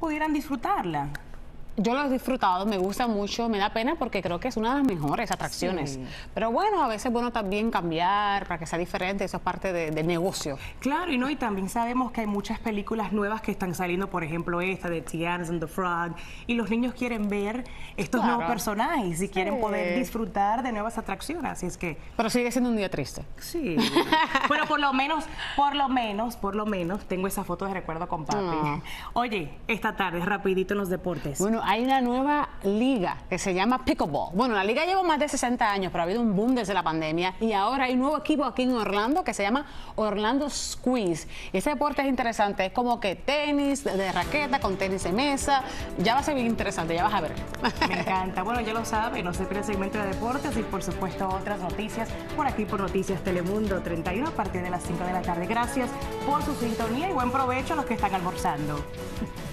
pudieran disfrutarla. Yo lo he disfrutado, me gusta mucho, me da pena porque creo que es una de las mejores atracciones. Sí. Pero bueno, a veces es bueno también cambiar para que sea diferente, eso es parte del negocio. Claro, y también sabemos que hay muchas películas nuevas que están saliendo, por ejemplo esta de Tiana and the Frog, y los niños quieren ver estos nuevos personajes y quieren poder disfrutar de nuevas atracciones, así es que... Pero sigue siendo un día triste. Sí, bueno, por lo menos, tengo esa foto de recuerdo con papi. Oye, esta tarde, rapidito en los deportes. Bueno, hay una nueva liga que se llama Pickleball. Bueno, la liga lleva más de 60 años, pero ha habido un boom desde la pandemia y ahora hay un nuevo equipo aquí en Orlando que se llama Orlando Squeeze. Y este deporte es interesante, es como que tenis de raqueta con tenis de mesa. Ya va a ser bien interesante, ya vas a ver. Me encanta. Bueno, ya lo saben, no se pierda el segmento de deportes y por supuesto otras noticias por aquí por Noticias Telemundo 31 a partir de las 5 de la tarde. Gracias por su sintonía y buen provecho a los que están almorzando.